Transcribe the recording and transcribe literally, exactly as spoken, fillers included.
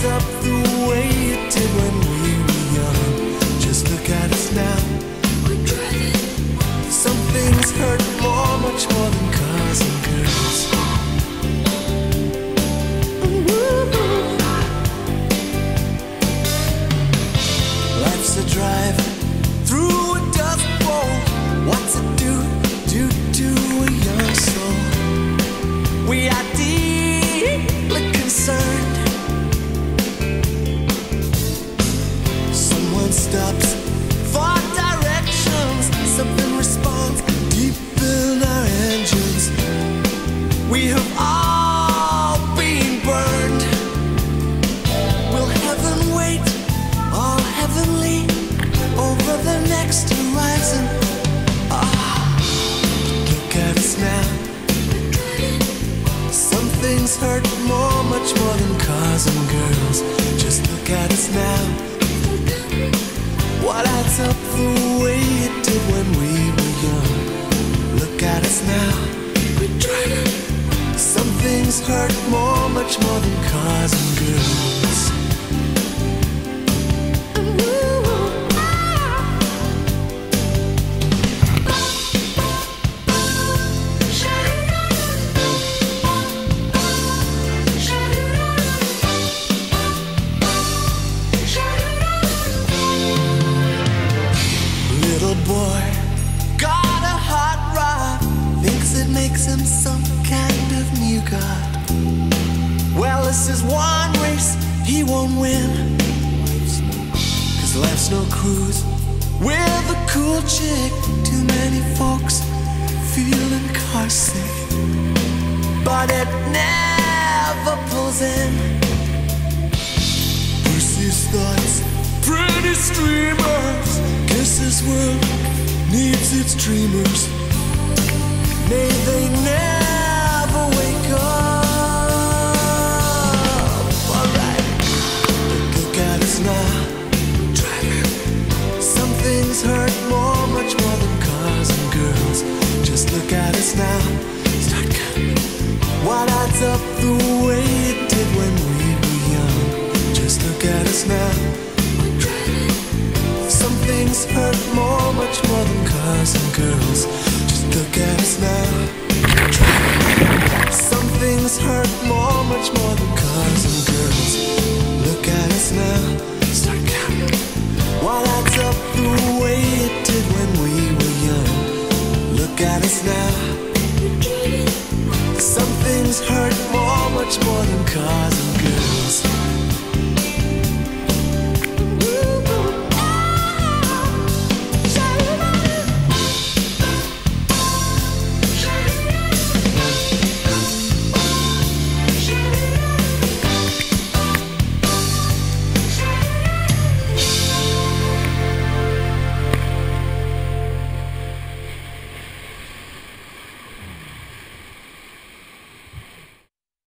up the way it did when we were young. Just look at us now. We're driving. Some things hurt more, much more than cars and girls. Life's a drive through a dust bowl. What's it do, do to a young soul? We are deeply concerned. Someone stops for directions. Something responds deep in our engines. We have all been burned. Will heaven wait, all heavenly, over the next horizon? Ah, look at us now. Some things hurt more, much more than cars and girls. Just look at us now. What adds up the way it did when we were young? Look at us now. We're driving. Some things hurt more, much more than cars and girls. Boy, got a hot rod, thinks it makes him some kind of new god. Well, this is one race he won't win, 'cause life's no cruise with a cool chick. Too many folks feeling car sick, but it never pulls in. Bruce's thoughts, pretty streamers. Guess this world needs its dreamers. May they never wake up. Alright, look at us now. Driving. Some things hurt more, much more than cars and girls. Just look at us now. Start counting. What adds up the way it did when we were young? Just look at us now. Some things hurt more, much more than cars and girls. Just look at us now. Some things hurt more, much more than cars and girls.